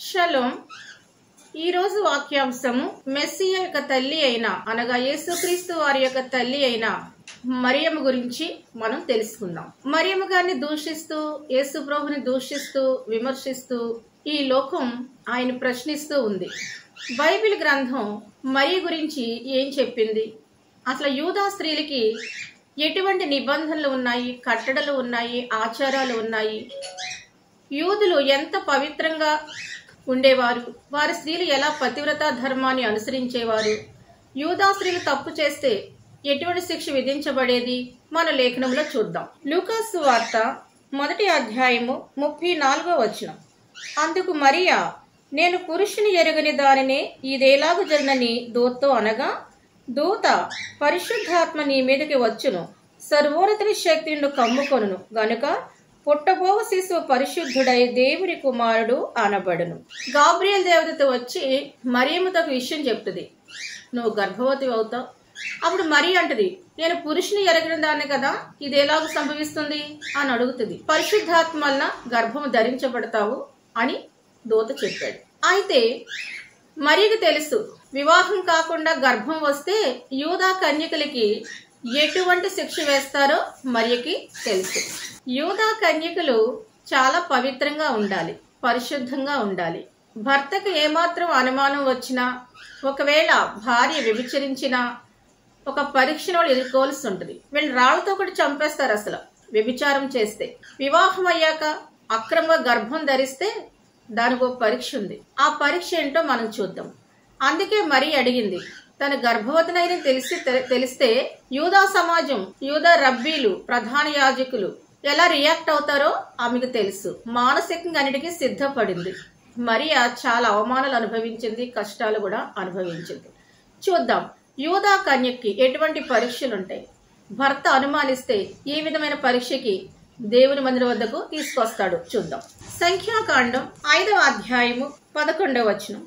Shalom. ఈరోజు వాక్యాంశము Messiah యొక్క తల్లి అయిన అనగా యేసుక్రీస్తు వారి యొక్క తల్లి అయిన మరియమ్మ గురించి మనం తెలుసుకుందాం. మరియమ్మ గారిని దూషిస్తూ, యేసు ప్రభుని దూషిస్తూ, విమర్శిస్తూ ఈ లోకం ఆయన ప్రశ్నిస్తూ ఉంది. బైబిల్ గ్రంథం మరియ గురించి ఏం చెప్పింది? అసలు యూదా స్త్రీలకి ఎటువంటి నిబంధనలు ఉన్నాయి, కట్టడలు ఉన్నాయి, ఆచారాలు ఉన్నాయి? యూదులు ఎంత పవిత్రంగా ఉండేవారు? వారి స్త్రీలు ఎలా పతివ్రత ధర్మాన్ని అనుసరించేవారు? యూదా స్త్రీలు తప్పు చేస్తే ఎటువంటి శిక్ష విధించబడేది? మన లేఖనంలో చూద్దాం. లూకా సువార్త 1వ అధ్యాయము 34వ వచనం. అందుకు మరియా, నేను పురుషుని ఎరుగని దానినే ఇదేలాగు జరగని దూతతో అనగా, దూత పరిశుద్ధాత్మ నీ మీదకి వచ్చును, సర్వోన్నతుని శక్తి నిన్ను కమ్ముకొనును గనుక పుట్టబోవ శిశువు పరిశుద్ధుడై దేవుని కుమారుడు అనబడును. గాబ్రియల్ దేవత వచ్చి మరియమ్మతో ఒక విషయం చెప్తుంది, నువ్వు గర్భవతి అవుతావు. అప్పుడు మరి అంటది, నేను పురుషుని ఎరగిన దాన్ని కదా, ఇది ఎలాగ సంభవిస్తుంది అని అడుగుతుంది. పరిశుద్ధాత్మ వలన గర్భము ధరించబడతావు అని దూత చెప్పాడు. అయితే మరియకి తెలుసు, వివాహం కాకుండా గర్భం వస్తే యూదా కన్యకలకి ఎటువంటి శిక్ష వేస్తారో మరియకి తెలుసు. యూదా కన్యకలు చాలా పవిత్రంగా ఉండాలి, పరిశుద్ధంగా ఉండాలి. భర్తకు ఏమాత్రం అనుమానం వచ్చినా, ఒకవేళ భార్య వ్యభిచరించినా ఒక పరీక్షను వాళ్ళు ఎదుర్కోవాల్సి ఉంటుంది. వీళ్ళు రాళ్లతో కూడా చంపేస్తారు అసలు వ్యభిచారం చేస్తే. వివాహం అయ్యాక అక్రమంగా గర్భం ధరిస్తే దానికి ఒక పరీక్ష ఉంది. ఆ పరీక్ష ఏంటో మనం చూద్దాం. అందుకే మరి అడిగింది, తన గర్భవతినైనా తెలిస్తే యూదా సమాజం, యూదా రబ్బీలు, ప్రధాన యాజకులు ఎలా రియాక్ట్ అవుతారో ఆమెకు తెలుసు. మానసికంగా అన్నిటికీ సిద్ధపడింది. మరియా చాలా అవమానాలు అనుభవించింది, కష్టాలు కూడా అనుభవించింది. చూద్దాం యూదా కన్యకి ఎటువంటి పరీక్షలు ఉంటాయి. భర్త అనుమానిస్తే ఏ విధమైన పరీక్షకి దేవుని మందిరం వద్దకు తీసుకొస్తాడు చూద్దాం. సంఖ్యాకాండం 5వ అధ్యాయము 11వ వచనం.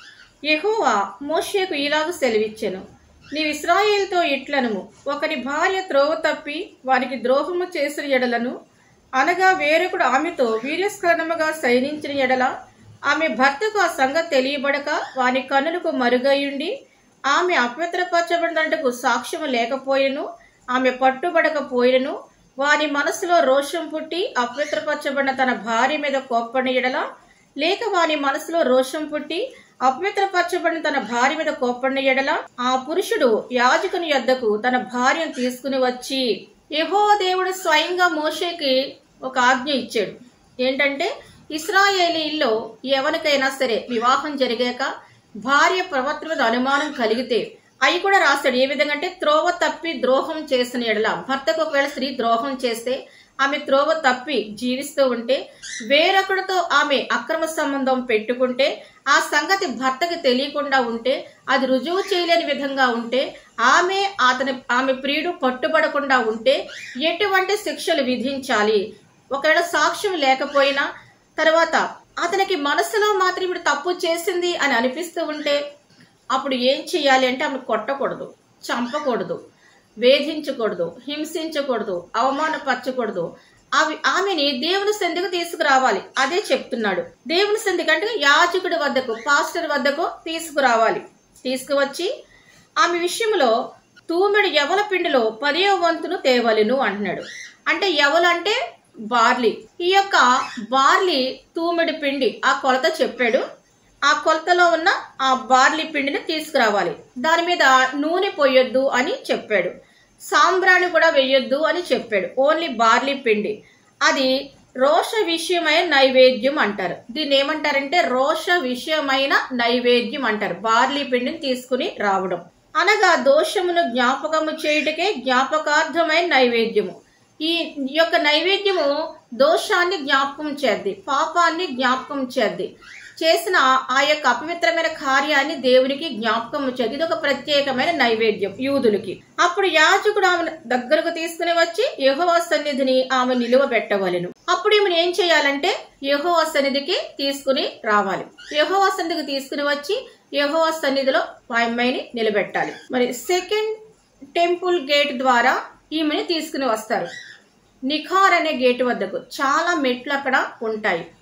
యెహోవా మోషేకు ఇలాగ సెలవిచ్చెను, నీవు ఇశ్రాయేలుతో ఇట్లనుము, ఒకని భార్య త్రోవ తప్పి వారికి ద్రోహము చేసిన ఎడలను అనగా వేరొకడు ఆమెతో వీర్యస్ఖలనముగా శయనించిన ఎడల, ఆమె భర్తకు ఆ సంగతి తెలియబడక వాని కన్నులకు మరుగయుండి ఆమె అపవిత్రపరచబడినట్టుకు సాక్ష్యము లేకపోయినను, ఆమె పట్టుబడకపోయినను, వాని మనసులో రోషం పుట్టి అపవిత్రపరచబడిన తన భార్య మీద కోప్పడిన ఎడల, లేక వాని మనసులో రోషం పుట్టి అపవిత్రపరచబడిన తన భార్య మీద కోప్పడిన ఎడల, ఆ పురుషుడు యాజకుని యొద్దకు తన భార్యను తీసుకుని వచ్చి, యెహోవా దేవుడు స్వయంగా మోషేకి ఒక ఆజ్ఞ ఇచ్చాడు. ఏంటంటే, ఇశ్రాయేలీల్లో ఎవరికైనా సరే వివాహం జరిగాక భార్య ప్రవర్తన మీద అనుమానం కలిగితే అవి కూడా రాస్తాడు. ఏ విధంగా అంటే, త్రోవ తప్పి ద్రోహం చేసిన ఎడల, భర్తకు ఒకవేళ స్త్రీ ద్రోహం చేస్తే, ఆమె త్రోవ తప్పి జీవిస్తూ ఉంటే, వేరొకడితో ఆమె అక్రమ సంబంధం పెట్టుకుంటే, ఆ సంగతి భర్తకి తెలియకుండా ఉంటే, అది రుజువు చేయలేని విధంగా ఉంటే, ఆమె ప్రియుడు పట్టుబడకుండా ఉంటే ఎటువంటి శిక్షలు విధించాలి? ఒకవేళ సాక్ష్యం లేకపోయినా తర్వాత అతనికి మనసులో మాత్రం ఇప్పుడు తప్పు చేసింది అని అనిపిస్తూ ఉంటే అప్పుడు ఏం చెయ్యాలి అంటే, ఆమె కొట్టకూడదు, చంపకూడదు, వేధించకూడదు, హింసించకూడదు, అవమానపరచకూడదు. ఆమెని దేవుని సంధికి తీసుకురావాలి. అదే చెప్తున్నాడు. దేవుని సంధికి అంటే యాజకుడి వద్దకు, పాస్టర్ వద్దకు తీసుకురావాలి. తీసుకువచ్చి ఆమె విషయంలో తూమెడు యవల పిండిలో 10వ వంతును తేవలెను అంటున్నాడు. అంటే యవలంటే బార్లీ. ఈ యొక్క బార్లీ తూమెడు పిండి ఆ కొలత చెప్పాడు. ఆ కొలతలో ఉన్న ఆ బార్లీ పిండిని తీసుకురావాలి. దాని మీద నూనె పోయొద్దు అని చెప్పాడు. సాంబ్రాణి కూడా వేయొద్దు అని చెప్పాడు. ఓన్లీ బార్లీ పిండి. అది రోష విషయమైన నైవేద్యం అంటారు. దీన్ని ఏమంటారంటే రోష విషయమైన నైవేద్యం అంటారు. బార్లీ పిండిని తీసుకుని రావడం అనగా దోషమును జ్ఞాపకము చేయుటకే జ్ఞాపకార్థమైన నైవేద్యము. ఈ యొక్క నైవేద్యము దోషాన్ని జ్ఞాపకం చేద్ది, పాపాన్ని జ్ఞాపకం చేద్ది, చేసిన ఆ యొక్క అపవిత్రమైన కార్యాన్ని దేవునికి జ్ఞాపకం చేద్ది. ఇది ఒక ప్రత్యేకమైన నైవేద్యం యూదులకి. అప్పుడు యాజకుడు ఆమెను దగ్గరకు తీసుకుని వచ్చి యెహోవా సన్నిధిని ఆమె నిలువబెట్టవలెను. అప్పుడు ఈమెను ఏం చేయాలంటే యెహోవా సన్నిధికి తీసుకుని రావాలి. యెహోవా సన్నిధికి తీసుకుని వచ్చి యెహోవా సన్నిధిలో ఆ అమ్మాయిని నిలబెట్టాలి. మరి సెకండ్ టెంపుల్ గేట్ ద్వారా ఈమెని తీసుకుని వస్తారు. నిఖార్ అనే గేటు వద్దకు. చాలా మెట్లు అక్కడ ఉంటాయి.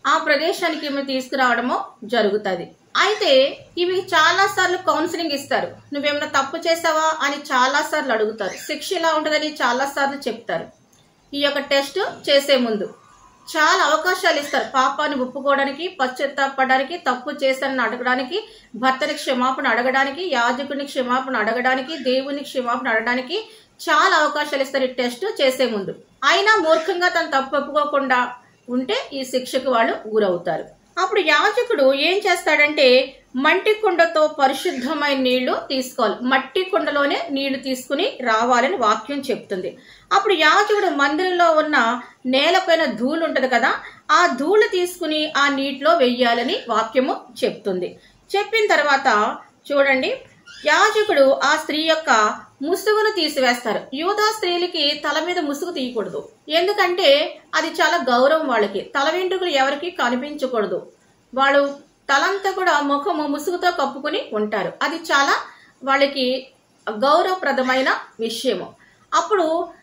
ఆ ప్రదేశానికి ఈమె తీసుకురావడము జరుగుతుంది. అయితే ఇవి చాలా సార్లు కౌన్సిలింగ్ ఇస్తారు. నువ్వేమైనా తప్పు చేసావా అని చాలా సార్లు అడుగుతారు. శిక్ష ఇలా ఉంటుందని చాలా సార్లు చెప్తారు. ఈ యొక్క టెస్ట్ చేసే ముందు చాలా అవకాశాలు ఇస్తారు. పాపాన్ని ఒప్పుకోవడానికి, పశ్చాత్తాపడడానికి, తప్పు చేశానని అడగడానికి, భర్తని క్షమాపణ అడగడానికి, యాజకుని క్షమాపణ అడగడానికి, దేవుని క్షమాపణ అడగడానికి చాలా అవకాశాలు ఇస్తారు ఈ టెస్ట్ చేసే ముందు. అయినా మూర్ఖంగా తను తప్పు ఒప్పుకోకుండా ఉంటే ఈ శిక్షకు వాళ్ళు గురవుతారు. అప్పుడు యాజకుడు ఏం చేస్తాడంటే మట్టి కుండతో పరిశుద్ధమైన నీళ్లు తీసుకోవాలి. మట్టి కుండలోనే నీళ్లు తీసుకుని రావాలని వాక్యం చెప్తుంది. అప్పుడు యాజకుడు మందిరంలో ఉన్న నేలపైన ధూళి ఉంటది కదా, ఆ ధూళి తీసుకుని ఆ నీటిలో వెయ్యాలని వాక్యము చెప్తుంది. చెప్పిన తర్వాత చూడండి, యాజకుడు ఆ స్త్రీ యొక్క ముసుగును తీసివేస్తారు. యూదా స్త్రీలకి తల మీద ముసుగు తీయకూడదు. ఎందుకంటే అది చాలా గౌరవం. వాళ్ళకి తల వెంట్రుకలు ఎవరికి కనిపించకూడదు. వాళ్ళు తలంతా కూడా ముఖము ముసుగుతో కప్పుకుని ఉంటారు. అది చాలా వాళ్ళకి గౌరవప్రదమైన విషయము. అప్పుడు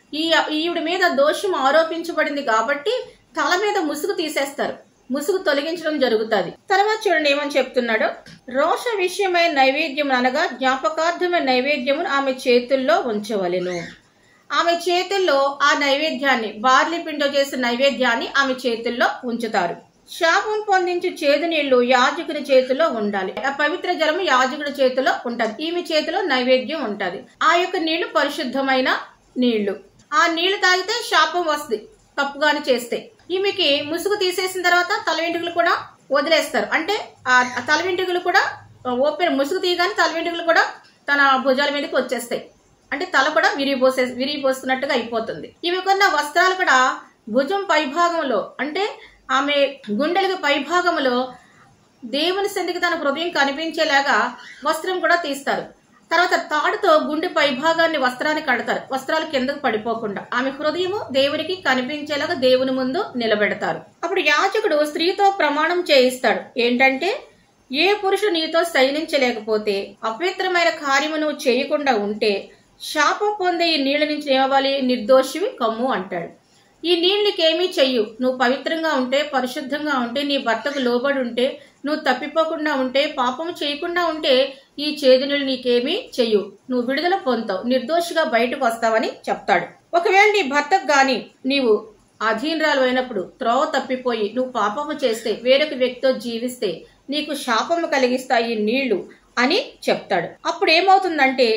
ఈవిడ మీద దోషం ఆరోపించబడింది కాబట్టి తల మీద ముసుగు తీసేస్తారు. ముసుగు తొలగించడం జరుగుతుంది. తర్వాత చూడండి ఏమని చెప్తున్నాడు. రోష విషయమైన నైవేద్యం అనగా జ్ఞాపకార్థమైన నైవేద్యమును ఆమె చేతుల్లో ఉంచవలెను. ఆమె చేతుల్లో ఆ నైవేద్యాన్ని, బార్లీ పిండితో చేసిన నైవేద్యాన్ని ఆమె చేతుల్లో ఉంచుతారు. శాపం పొందించి చేదు నీళ్లు యాజకుని చేతిలో ఉండాలి. ఆ పవిత్ర జలము యాజకుడి చేతిలో ఉంటది. ఈమె చేతిలో నైవేద్యం ఉంటది. ఆ యొక్క నీళ్లు పరిశుద్ధమైన నీళ్లు. ఆ నీళ్లు తాగితే శాపం వస్తుంది తప్పుగాని చేస్తే. ఈమెకి ముసుగు తీసేసిన తర్వాత తల వెంట్రుకలు కూడా వదిలేస్తారు. అంటే ఆ తల వెంట్రుకలు కూడా ఓపెన్, ముసుగు తీయగానే తల వెంట్రుకలు కూడా తన భుజాల మీదకి వచ్చేస్తాయి. అంటే తల కూడా విరిగిపోస్తున్నట్టుగా అయిపోతుంది. ఇవి కొన్న వస్త్రాలు కూడా భుజం పైభాగంలో, అంటే ఆమె గుండెలకు పైభాగంలో దేవుని సన్నిధికి తన హృదయం కనిపించేలాగా వస్త్రం కూడా తీస్తారు. తర్వాత తాడుతో గుండె పైభాగాన్ని వస్త్రాన్ని కడతారు. వస్త్రాలు కిందకు పడిపోకుండా ఆమె హృదయము దేవునికి కనిపించేలాగా దేవుని ముందు నిలబెడతారు. అప్పుడు యాజకుడు స్త్రీతో ప్రమాణం చేయిస్తాడు. ఏంటంటే, ఏ పురుషుడు నీతో శయనించలేకపోతే, అపవిత్రమైన కార్యము నువ్వు చేయకుండా ఉంటే, శాపం పొందే ఈ నీళ్ల నుంచి ఏమవ్వాలి, నిర్దోషివి కమ్ము అంటాడు. ఈ నీళ్ళకేమీ చెయ్యు. నువ్వు పవిత్రంగా ఉంటే, పరిశుద్ధంగా ఉంటే, నీ భర్తకు లోబడి ఉంటే, నువ్వు తప్పిపోకుండా ఉంటే, పాపము చేయకుండా ఉంటే, ఈ చేదు నీళ్ళు నీకేమీ చెయ్యు. నువ్వు విడుదల పొందుతావు, నిర్దోషిగా బయటకు వస్తావని చెప్తాడు. ఒకవేళ నీ భర్తకు గాని నీవు అధీనరాలు అయినప్పుడు త్రోవ తప్పిపోయి నువ్వు పాపము చేస్తే, వేరొక వ్యక్తితో జీవిస్తే నీకు శాపము కలిగిస్తాయి నీళ్లు అని చెప్తాడు. అప్పుడు ఏమవుతుందంటే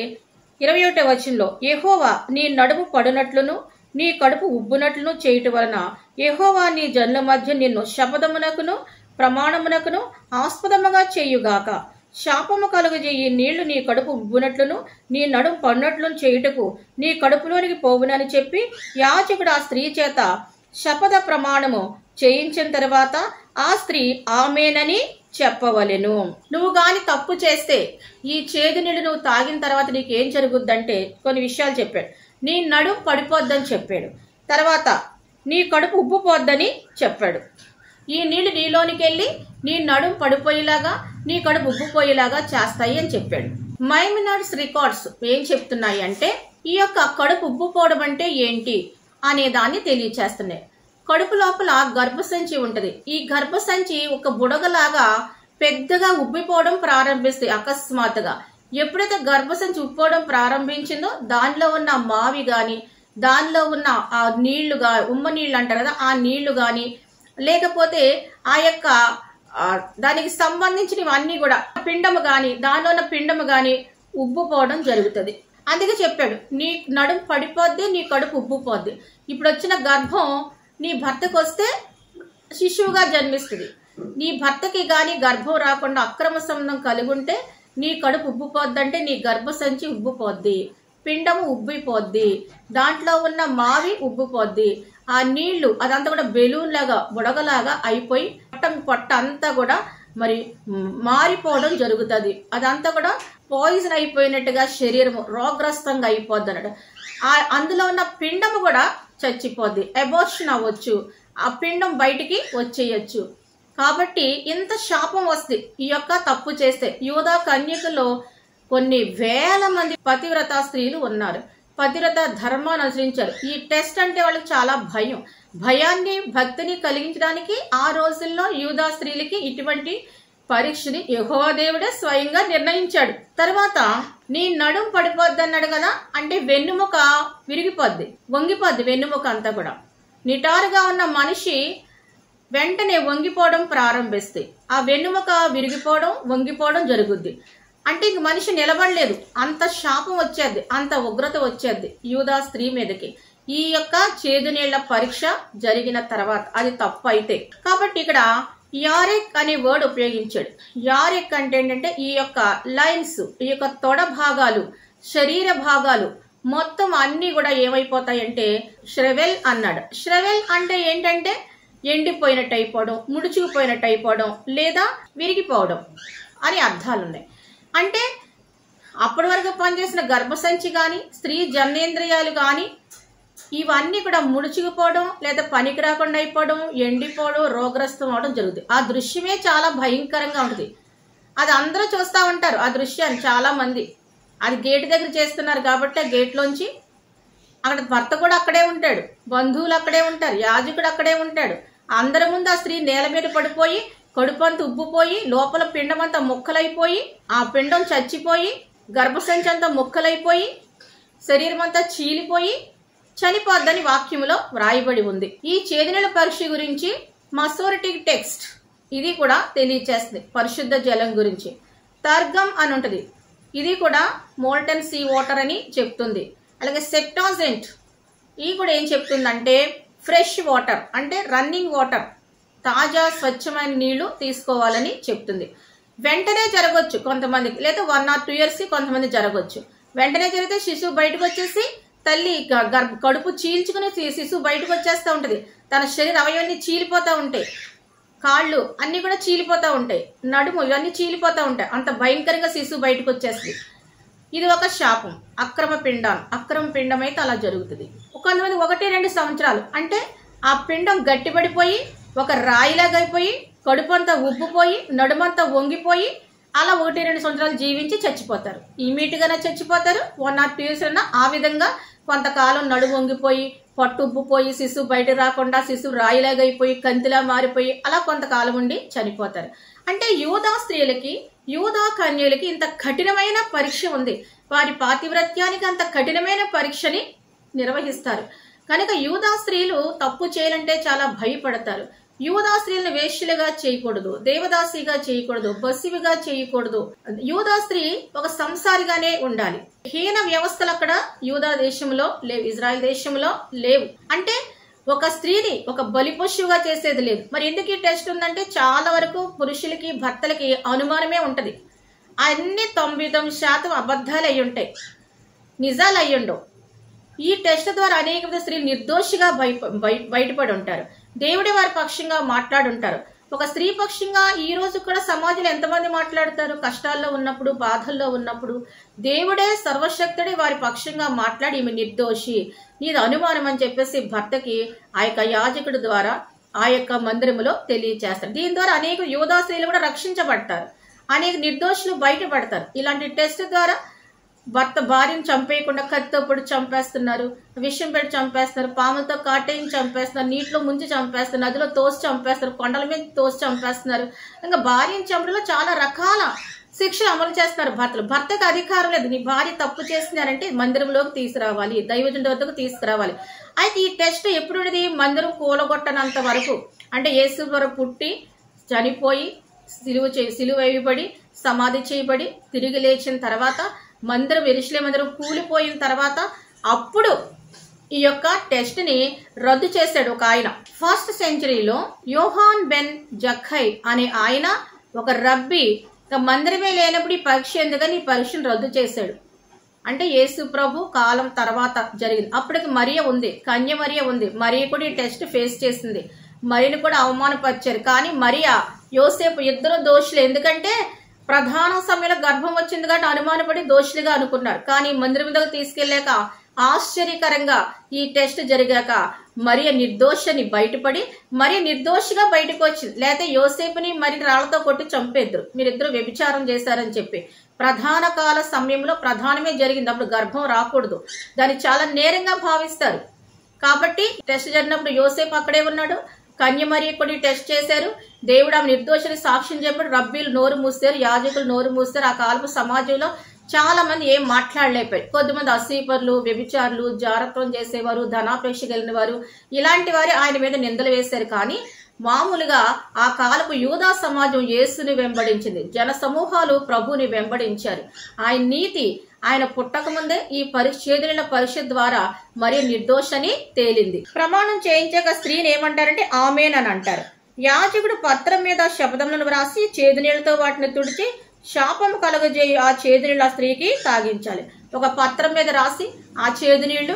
21వ వచనంలో, యెహోవా నీ నడుము పడునట్లును నీ కడుపు ఉబ్బునట్లును చేయుట వలన యెహోవా నీ జనుల మధ్య నిన్ను శపథమునకును ప్రమాణమునకును ఆస్పదముగా చేయుగాక. శాపము కలుగజేయి నీళ్లు నీ కడుపు ఉబ్బునట్లును నీ నడుము పడినట్లును చేయుటకు నీ కడుపులోనికి పోవునని చెప్పి యాజకుడు ఆ స్త్రీ చేత శపథ ప్రమాణము చేయించిన తర్వాత ఆ స్త్రీ ఆమేనని చెప్పవలెను. నువ్వు గాని తప్పు చేస్తే ఈ చేదు నీళ్లు నువ్వు తాగిన తర్వాత నీకేం జరుగుద్దంటే కొన్ని విషయాలు చెప్పాడు. నీ నడుము పడిపోద్దని చెప్పాడు. తర్వాత నీ కడుపు ఉబ్బుపోద్దని చెప్పాడు. ఈ నీళ్లు నీలోనికి వెళ్ళి నీ నడుము పడిపోయేలాగా, నీ కడుపు ఉబ్బుపోయేలాగా చేస్తాయి అని చెప్పాడు. మైమినాడ్స్ రికార్డ్స్ ఏం చెప్తున్నాయి అంటే, ఈ యొక్క కడుపు ఉబ్బుపోవడం అంటే ఏంటి అనే దాన్ని తెలియచేస్తున్నాయి. కడుపు లోపల గర్భసంచి ఉంటది. ఈ గర్భసంచి ఒక బుడగలాగా పెద్దగా ఉబ్బిపోవడం ప్రారంభిస్తాయి అకస్మాత్తుగా. ఎప్పుడైతే గర్భసంచి ఉబ్బిపోవడం ప్రారంభించిందో దానిలో ఉన్న మావి గాని, దానిలో ఉన్న ఆ నీళ్లు ఉమ్మ నీళ్లు అంటారు కదా, ఆ నీళ్లు గాని, లేకపోతే ఆ యొక్క దానికి సంబంధించినవన్నీ కూడా పిండము గాని, దానిలో ఉన్న పిండము గాని ఉబ్బుపోవడం జరుగుతుంది. అందుకే చెప్పాడు, నీ నడుము పడిపోద్ది, నీ కడుపు ఉబ్బుపోద్ది. ఇప్పుడు వచ్చిన గర్భం నీ భర్తకు వస్తే శిశువుగా జన్మిస్తుంది. నీ భర్తకి గాని గర్భం రాకుండా అక్రమ సంబంధం కలిగి ఉంటే నీ కడుపు ఉబ్బుపోద్దంటే నీ గర్భసంచి ఉబ్బుపోద్ది, పిండము ఉబ్బిపోద్ది, దాంట్లో ఉన్న మావి ఉబ్బిపోద్ది. ఆ నీళ్లు అదంతా కూడా బెలూన్ లాగా బుడగలాగా అయిపోయి పొట్ట అంతా కూడా మరి మారిపోవడం జరుగుతుంది. అదంతా కూడా పాయిజన్ అయిపోయినట్టుగా శరీరము రోగ్రస్తంగా అయిపోద్ది అన్నట్టు. అందులో ఉన్న పిండము కూడా చచ్చిపోద్ది, అబోర్షన్ అవ్వచ్చు, ఆ పిండం బయటికి వచ్చేయచ్చు. కాబట్టి ఇంత శాపం వస్తుంది ఈ యొక్క తప్పు చేస్తే. యూదా కన్యకలో కొన్ని వేల మంది పతివ్రత స్త్రీలు ఉన్నారు. పతివ్రత ధర్మాన్ని అనుసరించారు. ఈ టెస్ట్ అంటే వాళ్ళకి చాలా భయం. భయాన్ని భక్తిని కలిగించడానికి ఆ రోజుల్లో యూదా స్త్రీలకి ఇటువంటి పరీక్షని యెహోవా దేవుడే స్వయంగా నిర్ణయించాడు. తర్వాత నీ నడుం పడిపోద్ది అన్నాడు కదా, అంటే వెన్నుముక విరిగిపోద్ది, వంగిపోద్ది. వెన్నుముక అంతా కూడా నిటారుగా ఉన్న మనిషి వెంటనే వంగిపోవడం ప్రారంభిస్తాయి. ఆ వెన్నుముక విరిగిపోవడం వంగిపోవడం జరుగుద్ది. అంటే ఇంక మనిషి నిలబడలేదు, అంత శాపం వచ్చేది, అంత ఉగ్రత వచ్చేది యూదా స్త్రీ మీదకి. ఈ యొక్క చేదు నీళ్ల పరీక్ష జరిగిన తర్వాత అది తప్పు అయితే. కాబట్టి ఇక్కడ యారెక్ అనే వర్డ్ ఉపయోగించాడు. యారెక్ అంటే ఏంటంటే ఈ యొక్క లైన్స్, ఈ యొక్క తొడ భాగాలు, శరీర భాగాలు మొత్తం అన్ని కూడా ఏమైపోతాయంటే శ్రవెల్ అన్నాడు. శ్రవెల్ అంటే ఏంటంటే ఎండిపోయినట్టు అయిపోవడం, ముడుచుకుపోయినట్టు అయిపోవడం, లేదా విరిగిపోవడం అని అర్థాలు ఉన్నాయి. అంటే అప్పటి వరకు పనిచేసిన గర్భసంచి కానీ, స్త్రీ జననేంద్రియాలు కానీ ఇవన్నీ కూడా ముడుచుకుపోవడం, లేదా పనికి రాకుండా అయిపోవడం, ఎండిపోవడం, రోగగ్రస్తం అవడం జరుగుతుంది. ఆ దృశ్యమే చాలా భయంకరంగా ఉంటుంది. అది అందరూ చూస్తూ ఉంటారు ఆ దృశ్యాన్ని, చాలా మంది. అది గేట్ దగ్గర చేస్తున్నారు కాబట్టి ఆ గేట్లోంచి అక్కడ భర్త కూడా అక్కడే ఉంటాడు, బంధువులు అక్కడే ఉంటారు, యాజకుడు అక్కడే ఉంటాడు. అందరి ముందు ఆ స్త్రీ నేల మీద పడిపోయి కడుపంతా ఉబ్బిపోయి లోపల పిండం అంతా ముక్కలైపోయి, ఆ పిండం చచ్చిపోయి, గర్భసంచి అంతా ముక్కలైపోయి, శరీరం అంతా చీలిపోయి చనిపోద్దని వాక్యములో వ్రాయబడి ఉంది. ఈ చేదునీళ్ళ పరీక్ష గురించి మసోరిటిక్ టెక్స్ట్ ఇది కూడా తెలియచేస్తుంది. పరిశుద్ధ జలం గురించి తర్గం అని ఉంటుంది, ఇది కూడా మోల్టన్ సీ వాటర్ అని చెప్తుంది. అలాగే సెప్టాజెంట్ ఇది కూడా ఏం చెప్తుందంటే ఫ్రెష్ వాటర్, అంటే రన్నింగ్ వాటర్, తాజా స్వచ్ఛమైన నీళ్లు తీసుకోవాలని చెప్తుంది. వెంటనే జరగవచ్చు కొంతమందికి, లేదా 1 or 2 years కొంతమంది జరగవచ్చు. వెంటనే జరిగితే శిశువు బయటకు వచ్చేసి తల్లి కడుపు చీల్చుకుని శిశువు బయటకు వచ్చేస్తూ ఉంటది. తన శరీర అవయవాన్ని చీలిపోతూ ఉంటాయి, కాళ్ళు అన్ని కూడా చీలిపోతూ ఉంటాయి, నడుము ఇవన్నీ చీలిపోతూ ఉంటాయి. అంత భయంకరంగా శిశువు బయటకు వచ్చేస్తుంది. ఇది ఒక శాపం. అక్రమ పిండం అయితే అలా జరుగుతుంది. కొంతమంది 1-2 సంవత్సరాలు అంటే ఆ పిండం గట్టిపడిపోయి ఒక రాయిలాగా అయిపోయి, కడుపంతా ఉబ్బిపోయి, నడుమంతా వంగిపోయి అలా 1-2 సంవత్సరాలు జీవించి చచ్చిపోతారు. ఇమీడియట్ గానే చచ్చిపోతారు. 1 or 2 years అన్నా ఆ విధంగా కొంతకాలం నడుము వంగిపోయి, పట్టు ఉబ్బిపోయి, శిశువు బయట రాకుండా శిశువు రాయిలాగా అయిపోయి, కంతిలా మారిపోయి అలా కొంతకాలం ఉండి చనిపోతారు. అంటే యూదా స్త్రీలకి, యూదా కన్యలకి ఇంత కఠినమైన పరీక్ష ఉంది. వారి పాతివ్రత్యానికి అంత కఠినమైన పరీక్షని నిర్వహిస్తారు. కనుక యూదా స్త్రీలు తప్పు చేయాలంటే చాలా భయపడతారు. యూదా స్త్రీలను వేశ్యలుగా చేయకూడదు, దేవదాసిగా చేయకూడదు, బస్సివిగా చేయకూడదు. యూదా స్త్రీ ఒక సంసారిగానే ఉండాలి. హీన వ్యవస్థలు అక్కడ యూదా దేశంలో లేవు, ఇజ్రాయెల్ దేశంలో లేవు. అంటే ఒక స్త్రీని ఒక బలి పశువుగా చేసేది లేదు. మరి ఎందుకు ఈ టెస్ట్ ఉందంటే చాలా వరకు పురుషులకి భర్తలకి అనుమానమే ఉంటది. అన్ని 99% అబద్ధాలు అయి ఉంటాయి, నిజాలు అయ్యుండవు. ఈ టెస్ట్ ద్వారా అనేక మంది స్త్రీలు నిర్దోషిగా బయటపడి ఉంటారు. దేవుడే వారి పక్షంగా మాట్లాడుంటారు. ఒక స్త్రీ పక్షంగా ఈ రోజు కూడా సమాజంలో ఎంతమంది మాట్లాడతారు? కష్టాల్లో ఉన్నప్పుడు, బాధల్లో ఉన్నప్పుడు దేవుడే సర్వశక్తుడే వారి పక్షంగా మాట్లాడి ఈమె నిర్దోషి, నీది అనుమానం అని చెప్పేసి భర్తకి ఆ యొక్క యాజకుడి ద్వారా ఆ యొక్క మందిరములో తెలియచేస్తారు. దీని ద్వారా అనేక యోధా స్త్రీలు కూడా రక్షించబడతారు, అనేక నిర్దోషులు బయటపడతారు. ఇలాంటి టెస్ట్ ద్వారా భర్త భార్యను చంపేయకుండా కత్తితో పొడి చంపేస్తున్నారు, విషం పెట్టి చంపేస్తున్నారు, పాములతో కాటేయం చంపేస్తున్నారు, నీటిలో ముంచి చంపేస్తున్నారు, నదిలో తోసి చంపేస్తున్నారు, కొండల మీద తోసి చంపేస్తున్నారు. ఇంకా భార్యను చంపడంలో చాలా రకాల శిక్షలు అమలు చేస్తున్నారు భర్తలు. భర్తకు అధికారం లేదు. నీ భార్య తప్పు చేస్తున్నారంటే మందిరంలోకి తీసుకురావాలి, దైవజనుడి వద్దకు తీసుకురావాలి. అయితే ఈ టెస్ట్ ఎప్పుడున్నది? మందిరం కూలగొట్టనంత వరకు, అంటే యేసు వరకు పుట్టి చనిపోయి సిలువ వేయబడి సమాధి చేయబడి తిరిగి లేచిన తర్వాత మందిరం, యెరూషలేము మందిరం కూలిపోయిన తర్వాత అప్పుడు ఈ యొక్క టెస్ట్ ని రద్దు చేశాడు ఒక ఆయన. 1st centuryలో యోహాన్ బెన్ జక్కై అనే ఆయన, ఒక రబ్బీ, మందిరమే లేనప్పుడు ఈ పరీక్ష ఎందుకని ఈ పరీక్షను రద్దు చేశాడు. అంటే యేసు ప్రభు కాలం తర్వాత జరిగింది. అప్పటికి మరియ ఉంది, కన్య మరియ ఉంది. మరియ కూడా ఈ టెస్ట్ ఫేస్ చేసింది. మరియను కూడా అవమానపరిచారు. కానీ మరియా, యోసేపు ఇద్దరు దోషులు. ఎందుకంటే ప్రధాన సమయంలో గర్భం వచ్చింది కాబట్టి అనుమానపడి దోషులుగా అనుకున్నారు. కానీ మందిరం మీదకు తీసుకెళ్లాక ఆశ్చర్యకరంగా ఈ టెస్ట్ జరిగాక మరియ నిర్దోషని బయటపడి మరియ నిర్దోషిగా బయటకు వచ్చింది. లేకపోతే యోసేపుని మరి రాళ్లతో కొట్టి చంపేద్దరు, మీరిద్దరు వ్యభిచారం చేశారని చెప్పి. ప్రధాన కాల సమయంలో ప్రధానమే జరిగింది. అప్పుడు గర్భం రాకూడదు, దాన్ని చాలా నేరంగా భావిస్తారు. కాబట్టి టెస్ట్ జరిగినప్పుడు యోసేపు అక్కడే ఉన్నాడు, కన్యమరియ కూడా టెస్ట్ చేశారు. దేవుడు ఆమె నిర్దోషిని సాక్ష్యం చెప్పాడు. రబ్బీలు నోరు మూస్తారు, యాజకులు నోరు మూస్తారు. ఆ కాలపు సమాజంలో చాలా మంది ఏం మాట్లాడలేకపోయారు. కొద్దిమంది అసీపర్లు, వ్యభిచారులు, జారత్వం చేసేవారు, ధనాపేక్ష కలిగిన వారు, ఇలాంటి వారు ఆయన మీద నిందలు వేశారు. కానీ మామూలుగా ఆ కాలపు యూదా సమాజం యేసుని వెంబడించింది. జన సమూహాలు ప్రభుని వెంబడించారు. ఆయన నీతి ఆయన పుట్టక ముందే ఈ చేదుల పరీక్ష ద్వారా మరి నిర్దోషని తేలింది. ప్రమాణం చేయించాక స్త్రీని ఏమంటారంటే ఆమేన్ అని అంటారు. యాజకుడు పత్రం మీద శపథములను వ్రాసి చేదు నీళ్లతో వాటిని తుడిచి శాపం కలుగజేయి ఆ చేదు నీళ్ళు ఆ స్త్రీకి తాగించాలి. ఒక పత్రం మీద రాసి ఆ చేదు నీళ్లు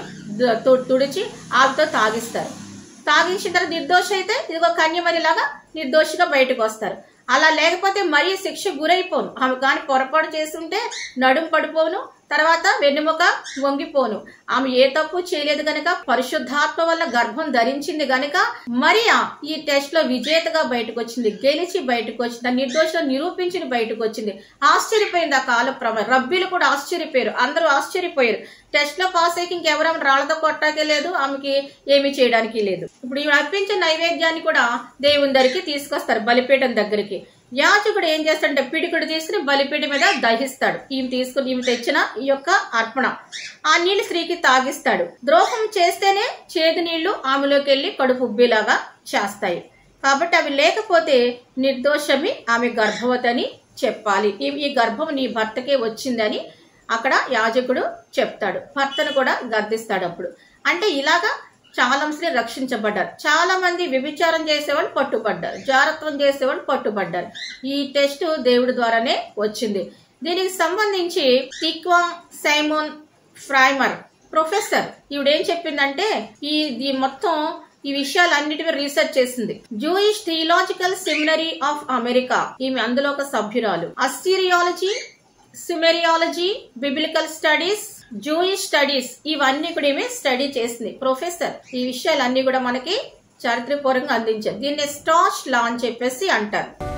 తుడిచి ఆవితో తాగిస్తారు. తాగించిన తర్వాత నిర్దోష అయితే ఇదిగో కన్యమరిలాగా నిర్దోషిగా బయటకు వస్తారు. అలా లేకపోతే మరీ శిక్ష గురైపోను. ఆమె కానీ పొరపాటు చేస్తుంటే నడుం పడిపోను, తర్వాత వెన్నెముక వంగిపోను. ఆమె ఏ తప్పు చేయలేదు గనక, పరిశుద్ధాత్మ వల్ల గర్భం ధరించింది గనక మరియా ఈ టెస్ట్ లో విజేతగా బయటకు వచ్చింది, గెలిచి బయటకు వచ్చింది, నిర్దోషం నిరూపించి బయటకు వచ్చింది. ఆశ్చర్యపోయింది ఆ కాల ప్రమాణం. రబ్బీలు కూడా ఆశ్చర్యపోయారు, అందరూ ఆశ్చర్యపోయారు. టెస్ట్ లో పాస్ అయ్యి ఇంకెవరూ రాళ్లతో కొట్టాకే లేదు, ఆమెకి ఏమి చేయడానికి లేదు. ఇప్పుడు ఈమె అర్పించే నైవేద్యాన్ని కూడా దేవుని దగ్గరికి తీసుకొస్తారు, బలిపీఠం దగ్గరికి. యాజకుడు ఏం చేస్తాడంటే పిడికుడు తీసుకుని బలిపీఠం మీద దహిస్తాడు. ఈమె తెచ్చిన ఈ యొక్క అర్పణ ఆ నీళ్లు స్త్రీకి తాగిస్తాడు. ద్రోహం చేస్తేనే చేదు నీళ్లు ఆమెలోకి వెళ్లి కడుపు ఉబ్బేలాగా చేస్తాయి. కాబట్టి అవి లేకపోతే నిర్దోషమి, ఆమె గర్భవతి అని చెప్పాలి. ఈ గర్భం నీ భర్తకే వచ్చిందని అక్కడ యాజకుడు చెప్తాడు. భర్తను కూడా గద్దిస్తాడు. అప్పుడు అంటే ఇలాగా చాలా మంది రక్షించబడ్డారు. చాలా మంది వ్యభిచారం చేసేవాళ్ళు పట్టుబడ్డారు, జారత్వం చేసేవాళ్ళు పట్టుబడ్డారు. ఈ టెస్ట్ దేవుడి ద్వారానే వచ్చింది. దీనికి సంబంధించి టిక్వా సైమోన్ ఫ్రైమర్ ప్రొఫెసర్ ఈవిడేం చెప్పిందంటే ఈ మొత్తం ఈ విషయాలన్నిటి మీద రీసెర్చ్ చేసింది. Jewish theological seminary of America, ఈమె అందులో ఒక సభ్యురాలు. Assyriology, Sumerology, biblical studies, Jewish studies ఇవన్నీ కూడా ఏమి స్టడీ చేసింది ప్రొఫెసర్. ఈ విషయాలన్నీ కూడా మనకి చారిత్రపూర్వకంగా అందించారు. దీన్ని స్టాష్ లా అని చెప్పేసి అంటారు.